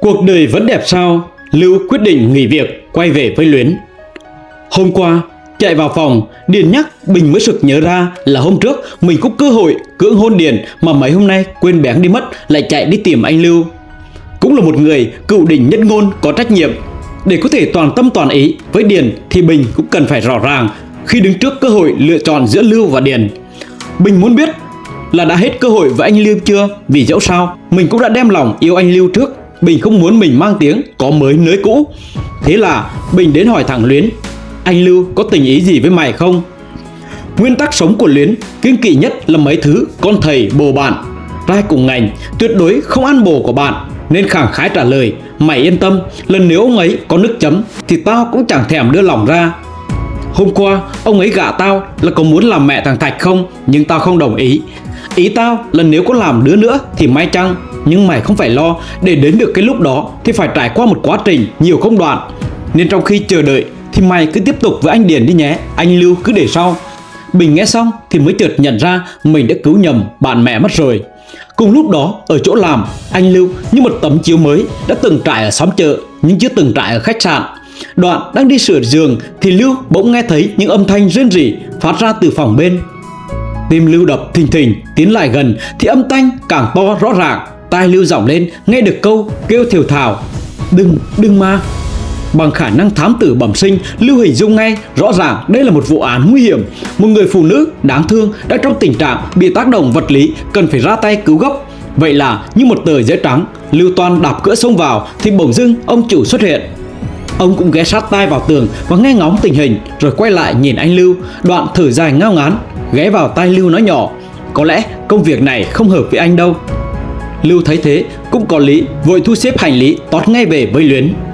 Cuộc đời vẫn đẹp sao? Lưu quyết định nghỉ việc, quay về với Luyến. Hôm qua, chạy vào phòng, Điền nhắc, Bình mới sực nhớ ra là hôm trước mình có cơ hội cưỡng hôn Điền mà mấy hôm nay quên bén đi mất, lại chạy đi tìm anh Lưu. Cũng là một người cựu đỉnh nhất ngôn có trách nhiệm. Để có thể toàn tâm toàn ý với Điền thì Bình cũng cần phải rõ ràng khi đứng trước cơ hội lựa chọn giữa Lưu và Điền. Bình muốn biết là đã hết cơ hội với anh Lưu chưa, vì dẫu sao mình cũng đã đem lòng yêu anh Lưu trước. Bình không muốn mình mang tiếng có mới nới cũ. Thế là Bình đến hỏi thẳng Luyến: anh Lưu có tình ý gì với mày không? Nguyên tắc sống của Luyến kiêng kỵ nhất là mấy thứ con thầy bồ bạn. Trai cùng ngành tuyệt đối không ăn bồ của bạn, nên khẳng khái trả lời: mày yên tâm, lần nếu ông ấy có nước chấm thì tao cũng chẳng thèm đưa lòng ra. Hôm qua ông ấy gạ tao là có muốn làm mẹ thằng Thạch không, nhưng tao không đồng ý. Ý tao là nếu có làm đứa nữa thì may chăng, nhưng mày không phải lo, để đến được cái lúc đó thì phải trải qua một quá trình nhiều công đoạn. Nên trong khi chờ đợi thì mày cứ tiếp tục với anh Điền đi nhé, anh Lưu cứ để sau. Bình nghe xong thì mới chợt nhận ra mình đã cứu nhầm bạn mẹ mất rồi. Cùng lúc đó ở chỗ làm, anh Lưu như một tấm chiếu mới, đã từng trải ở xóm chợ nhưng chưa từng trải ở khách sạn. Đoạn đang đi sửa giường thì Lưu bỗng nghe thấy những âm thanh rên rỉ phát ra từ phòng bên. Tim Lưu đập thình thình, tiến lại gần thì âm thanh càng to rõ ràng. Tai Lưu giọng lên nghe được câu kêu thều thào: đừng mà. Bằng khả năng thám tử bẩm sinh, Lưu hình dung ngay rõ ràng đây là một vụ án nguy hiểm. Một người phụ nữ đáng thương đang trong tình trạng bị tác động vật lý, cần phải ra tay cứu gấp. Vậy là như một tờ giấy trắng, Lưu toan đạp cửa xông vào thì bỗng dưng ông chủ xuất hiện. Ông cũng ghé sát tai vào tường và nghe ngóng tình hình, rồi quay lại nhìn anh Lưu, đoạn thở dài ngao ngán, ghé vào tai Lưu nói nhỏ: có lẽ công việc này không hợp với anh đâu. Lưu thấy thế cũng có lý, vội thu xếp hành lý tót ngay về với Luyến.